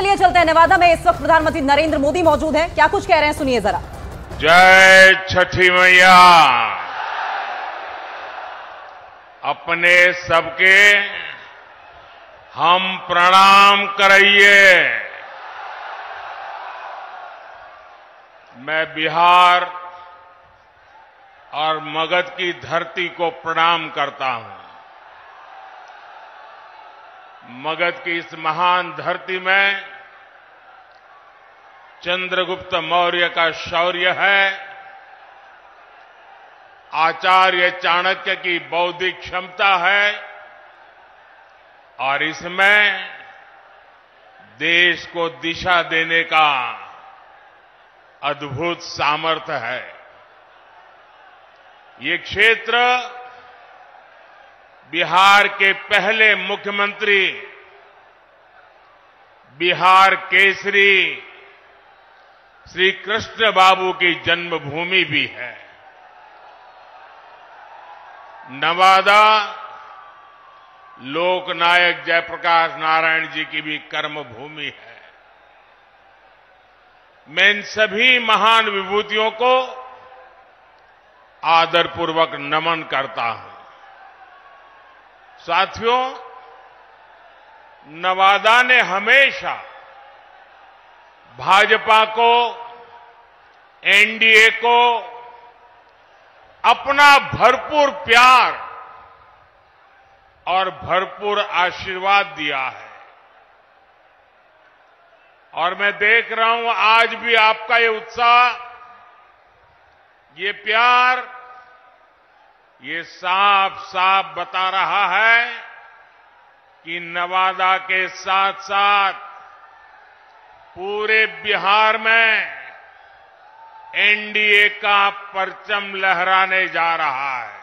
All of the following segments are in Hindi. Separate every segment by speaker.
Speaker 1: चलिए चलते हैं नेवादा में। इस वक्त प्रधानमंत्री नरेंद्र मोदी मौजूद हैं, क्या कुछ कह रहे हैं सुनिए जरा।
Speaker 2: जय छठी मैया। अपने सबके हम प्रणाम कराइए। मैं बिहार और मगध की धरती को प्रणाम करता हूं। मगध की इस महान धरती में चंद्रगुप्त मौर्य का शौर्य है, आचार्य चाणक्य की बौद्धिक क्षमता है और इसमें देश को दिशा देने का अद्भुत सामर्थ्य है। ये क्षेत्र बिहार के पहले मुख्यमंत्री, बिहार केसरी श्री कृष्ण बाबू की जन्मभूमि भी है। नवादा लोकनायक जयप्रकाश नारायण जी की भी कर्मभूमि है। मैं इन सभी महान विभूतियों को आदरपूर्वक नमन करता हूं। साथियों, नवादा ने हमेशा भाजपा को, एनडीए को अपना भरपूर प्यार और भरपूर आशीर्वाद दिया है और मैं देख रहा हूं आज भी आपका ये उत्साह, ये प्यार, ये साफ साफ बता रहा है कि नवादा के साथ साथ पूरे बिहार में एनडीए का परचम लहराने जा रहा है।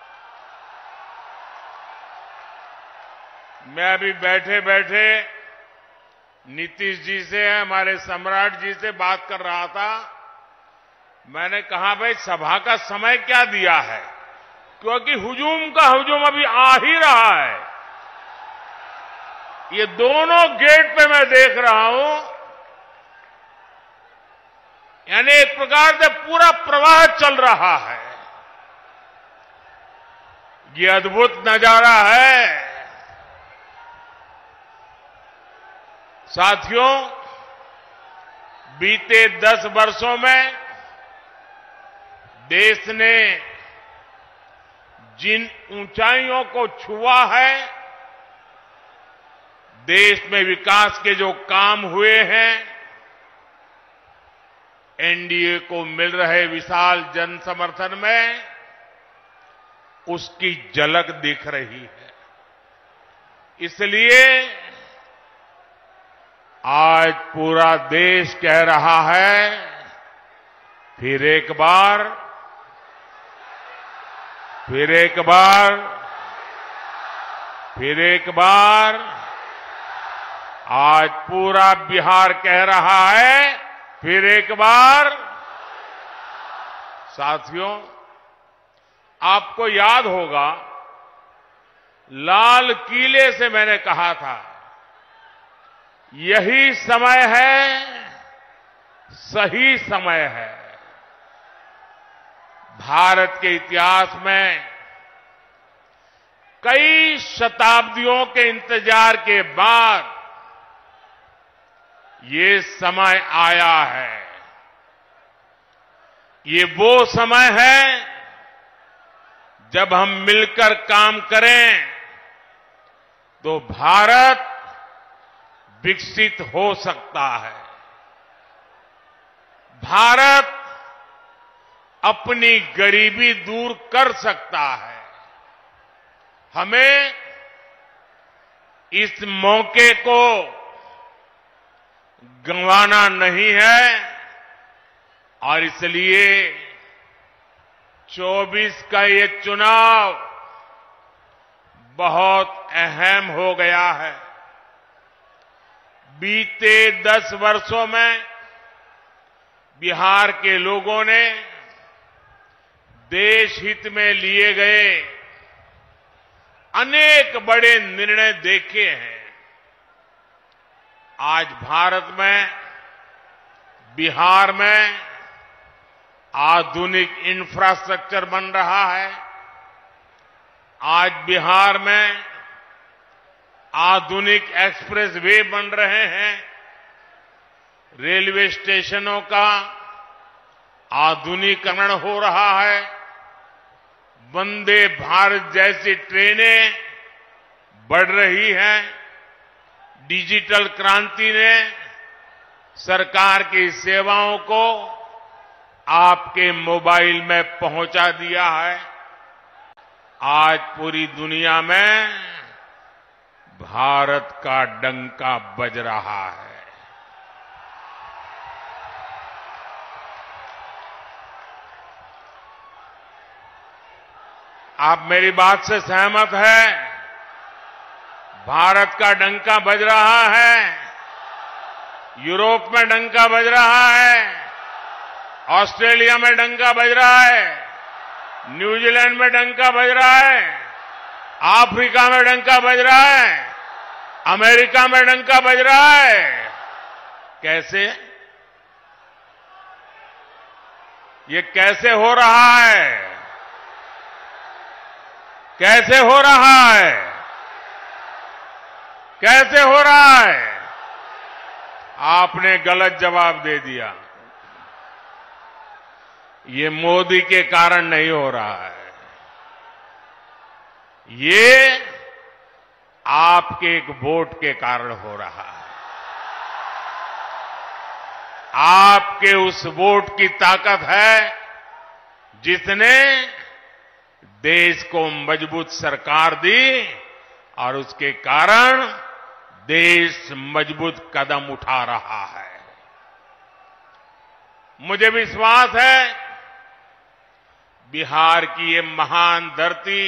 Speaker 2: मैं अभी बैठे बैठे नीतीश जी से, हमारे सम्राट जी से बात कर रहा था। मैंने कहा भाई सभा का समय क्या दिया है, क्योंकि हुजूम का हुजूम अभी आ ही रहा है। ये दोनों गेट पे मैं देख रहा हूं, यानी एक प्रकार से पूरा प्रवाह चल रहा है। ये अद्भुत नजारा है। साथियों, बीते 10 वर्षों में देश ने जिन ऊंचाइयों को छुआ है, देश में विकास के जो काम हुए हैं, एनडीए को मिल रहे विशाल जन समर्थन में उसकी झलक दिख रही है। इसलिए आज पूरा देश कह रहा है, फिर एक बार, फिर एक बार, फिर एक बार, आज पूरा बिहार कह रहा है, फिर एक बार। साथियों, आपको याद होगा लाल किले से मैंने कहा था, यही समय है, सही समय है। भारत के इतिहास में कई शताब्दियों के इंतजार के बाद ये समय आया है। ये वो समय है जब हम मिलकर काम करें तो भारत विकसित हो सकता है। भारत अपनी गरीबी दूर कर सकता है। हमें इस मौके को गंवाना नहीं है और इसलिए 24 का ये चुनाव बहुत अहम हो गया है। बीते 10 वर्षों में बिहार के लोगों ने देश हित में लिए गए अनेक बड़े निर्णय देखे हैं। आज भारत में, बिहार में आधुनिक इंफ्रास्ट्रक्चर बन रहा है। आज बिहार में आधुनिक एक्सप्रेस वे बन रहे हैं। रेलवे स्टेशनों का आधुनिकीकरण हो रहा है। वंदे भारत जैसी ट्रेनें बढ़ रही हैं। डिजिटल क्रांति ने सरकार की सेवाओं को आपके मोबाइल में पहुंचा दिया है। आज पूरी दुनिया में भारत का डंका बज रहा है। आप मेरी बात से सहमत हैं? भारत का डंका बज रहा है। यूरोप में डंका बज रहा है। ऑस्ट्रेलिया में डंका बज रहा है। न्यूजीलैंड में डंका बज रहा है। अफ्रीका में डंका बज रहा है। अमेरिका में डंका बज रहा है। कैसे? ये कैसे हो रहा है? कैसे हो रहा है? कैसे हो रहा है? आपने गलत जवाब दे दिया। ये मोदी के कारण नहीं हो रहा है। ये आपके एक वोट के कारण हो रहा है। आपके उस वोट की ताकत है जिसने देश को मजबूत सरकार दी और उसके कारण देश मजबूत कदम उठा रहा है। मुझे विश्वास है बिहार की ये महान धरती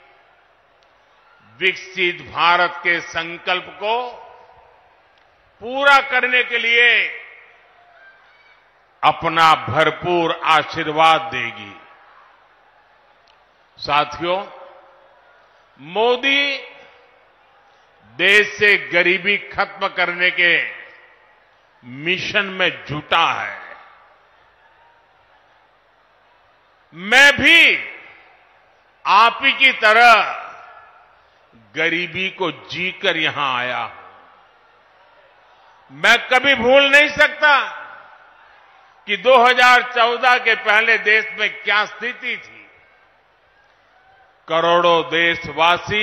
Speaker 2: विकसित भारत के संकल्प को पूरा करने के लिए अपना भरपूर आशीर्वाद देगी। साथियों, मोदी देश से गरीबी खत्म करने के मिशन में जुटा है। मैं भी आप ही की तरह गरीबी को जीकर यहां आया हूं। मैं कभी भूल नहीं सकता कि 2014 के पहले देश में क्या स्थिति थी। करोड़ों देशवासी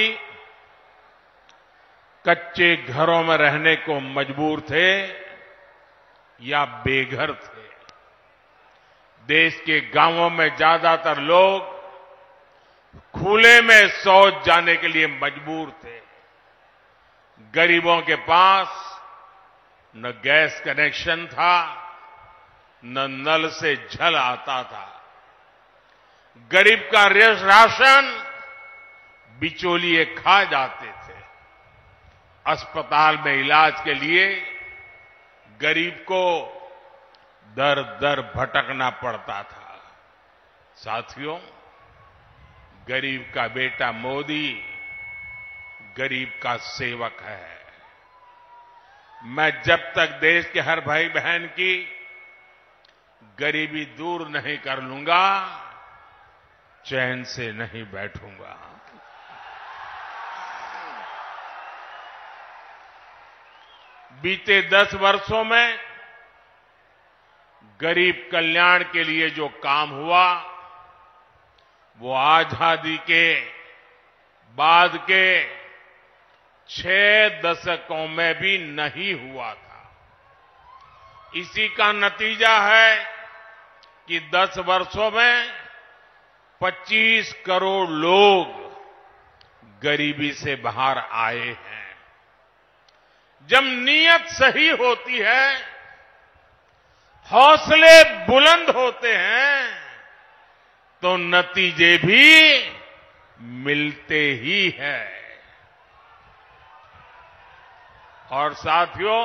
Speaker 2: कच्चे घरों में रहने को मजबूर थे या बेघर थे। देश के गांवों में ज्यादातर लोग खुले में शौच जाने के लिए मजबूर थे। गरीबों के पास न गैस कनेक्शन था, न नल से जल आता था। गरीब का राशन बिचौलिए खा जाते थे। अस्पताल में इलाज के लिए गरीब को दर दर भटकना पड़ता था। साथियों, गरीब का बेटा मोदी गरीब का सेवक है। मैं जब तक देश के हर भाई बहन की गरीबी दूर नहीं कर लूंगा, चैन से नहीं बैठूंगा। बीते 10 वर्षों में गरीब कल्याण के लिए जो काम हुआ वो आजादी के बाद के 6 दशकों में भी नहीं हुआ था। इसी का नतीजा है कि 10 वर्षों में 25 करोड़ लोग गरीबी से बाहर आए हैं। जब नीयत सही होती है, हौसले बुलंद होते हैं, तो नतीजे भी मिलते ही हैं। और साथियों,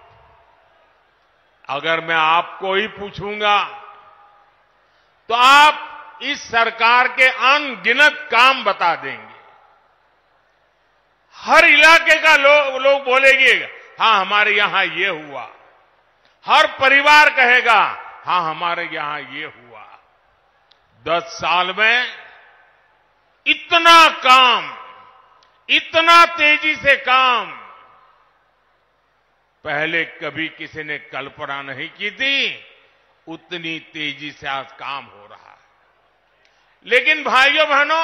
Speaker 2: अगर मैं आपको ही पूछूंगा तो आप इस सरकार के अनगिनत काम बता देंगे। हर इलाके का लोग बोलेंगे, हाँ हमारे यहां ये हुआ। हर परिवार कहेगा हाँ हमारे यहां ये हुआ। 10 साल में इतना काम, इतना तेजी से काम पहले कभी किसी ने कल्पना नहीं की थी। उतनी तेजी से आज काम हो रहा है। लेकिन भाइयों बहनों,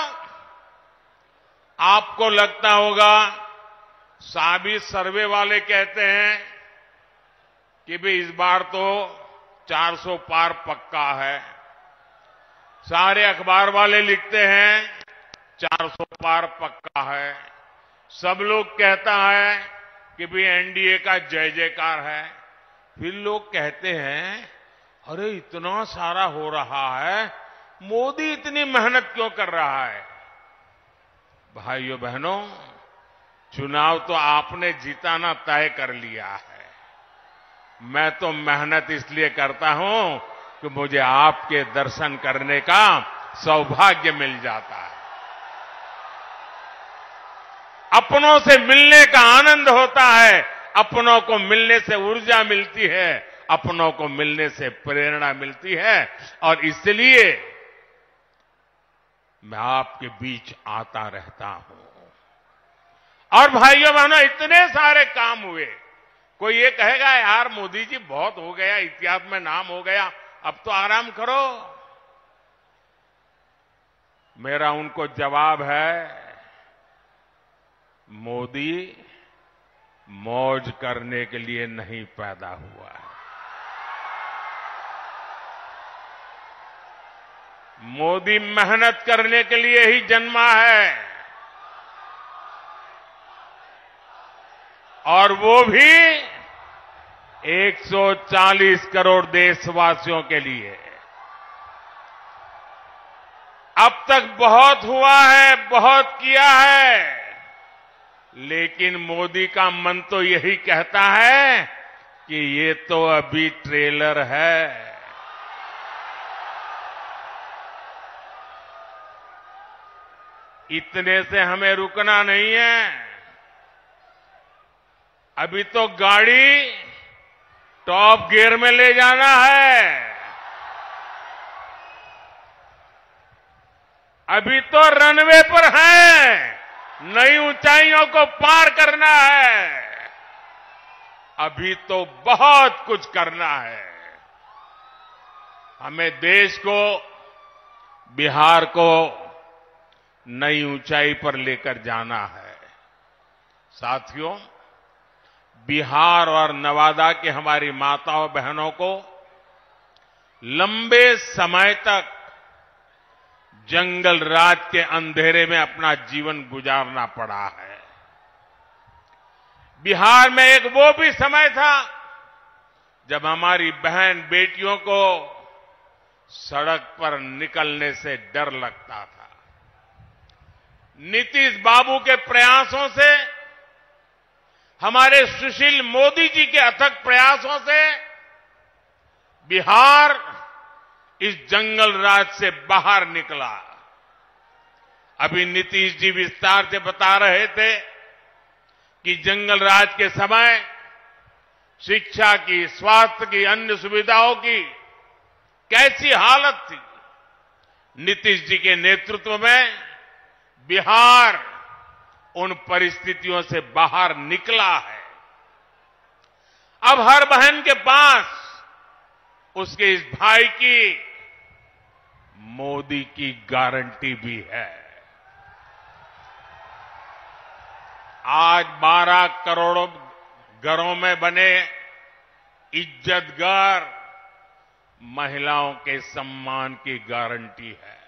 Speaker 2: आपको लगता होगा साबी सर्वे वाले कहते हैं कि भाई इस बार तो 400 पार पक्का है। सारे अखबार वाले लिखते हैं 400 पार पक्का है। सब लोग कहता है कि भाई एनडीए का जय जयकार है। फिर लोग कहते हैं अरे इतना सारा हो रहा है, मोदी इतनी मेहनत क्यों कर रहा है? भाइयों बहनों, चुनाव तो आपने जिताना तय कर लिया है। मैं तो मेहनत इसलिए करता हूं कि मुझे आपके दर्शन करने का सौभाग्य मिल जाता है। अपनों से मिलने का आनंद होता है, अपनों को मिलने से ऊर्जा मिलती है, अपनों को मिलने से प्रेरणा मिलती है, और इसलिए मैं आपके बीच आता रहता हूं। और भाइयों बहनों, इतने सारे काम हुए। कोई ये कहेगा यार मोदी जी बहुत हो गया, इतिहास में नाम हो गया, अब तो आराम करो। मेरा उनको जवाब है, मोदी मौज करने के लिए नहीं पैदा हुआ है। मोदी मेहनत करने के लिए ही जन्मा है, और वो भी 140 करोड़ देशवासियों के लिए। अब तक बहुत हुआ है, बहुत किया है, लेकिन मोदी का मन तो यही कहता है कि ये तो अभी ट्रेलर है। इतने से हमें रुकना नहीं है। अभी तो गाड़ी टॉप गियर में ले जाना है। अभी तो रनवे पर है, नई ऊंचाइयों को पार करना है। अभी तो बहुत कुछ करना है। हमें देश को, बिहार को नई ऊंचाई पर लेकर जाना है। साथियों, बिहार और नवादा की हमारी माताओं बहनों को लंबे समय तक जंगल राज के अंधेरे में अपना जीवन गुजारना पड़ा है। बिहार में एक वो भी समय था जब हमारी बहन बेटियों को सड़क पर निकलने से डर लगता था। नीतीश बाबू के प्रयासों से, हमारे सुशील मोदी जी के अथक प्रयासों से बिहार इस जंगल राज से बाहर निकला। अभी नीतीश जी विस्तार से बता रहे थे कि जंगल राज के समय शिक्षा की, स्वास्थ्य की, अन्य सुविधाओं की कैसी हालत थी। नीतीश जी के नेतृत्व में बिहार उन परिस्थितियों से बाहर निकला है। अब हर बहन के पास उसके इस भाई की, मोदी की गारंटी भी है। आज 12 करोड़ घरों में बने इज्जत घर महिलाओं के सम्मान की गारंटी है।